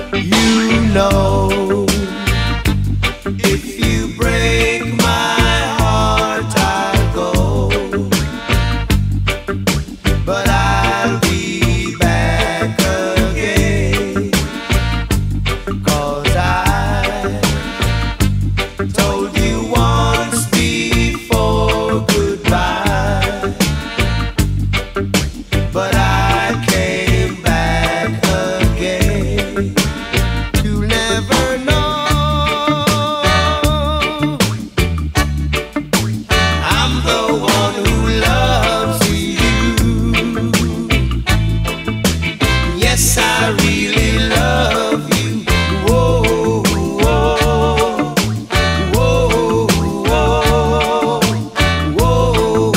You know, if you break my heart, I'll go, but I'll be back again, 'cause I told you once before goodbye, but I came back again. You'll never know I'm the one who loves you. Yes, I really love you. Whoa, whoa, whoa, whoa, whoa,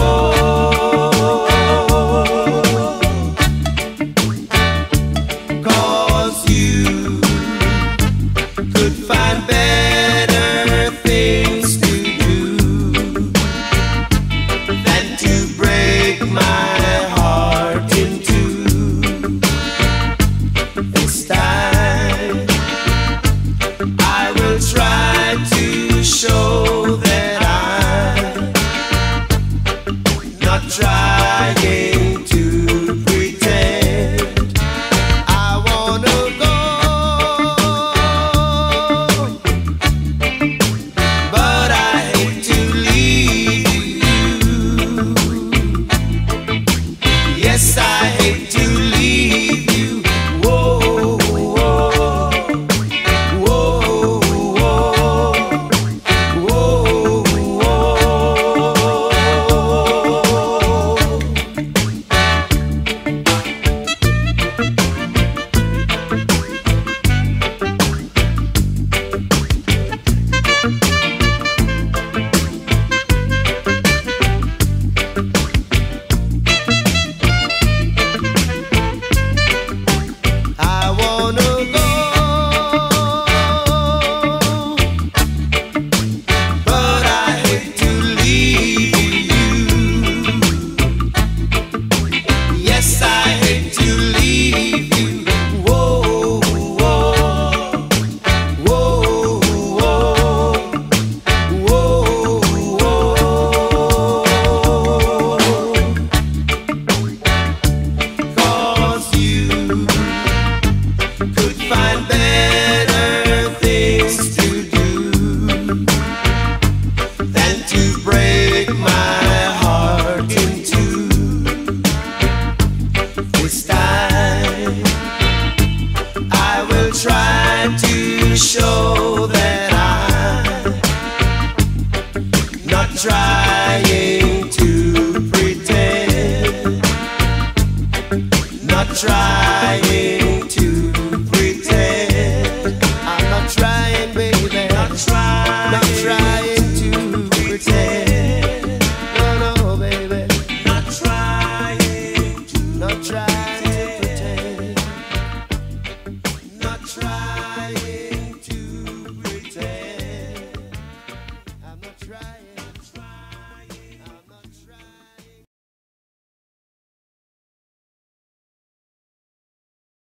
whoa. 'Cause you could find better things to do than to break my heart in two. This time I will try to show that I'm not trying to pretend. I wanna go, but I hate to leave you. Yes, I hate to leave you. Whoa, whoa, whoa, whoa, whoa, whoa. I wanna go, but I hate to leave you. Yes, I hate to leave you. Whoa, whoa, whoa, whoa, whoa. 'Cause you could find better things to do than to break my heart in two. This time I will try to show